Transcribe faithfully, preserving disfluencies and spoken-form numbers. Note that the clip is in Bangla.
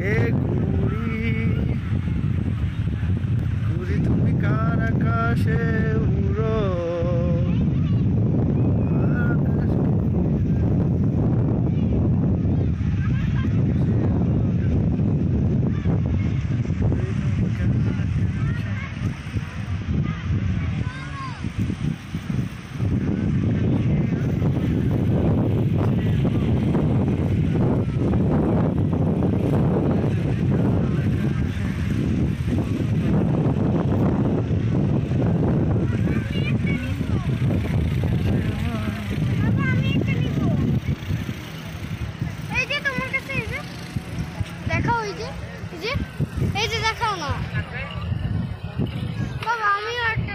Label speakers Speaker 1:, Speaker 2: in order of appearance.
Speaker 1: এ ঘুড়ি ঘুড়ি তুমি কার আকাশে উড়ো
Speaker 2: এই যে দেখাও না বাবা, আমিও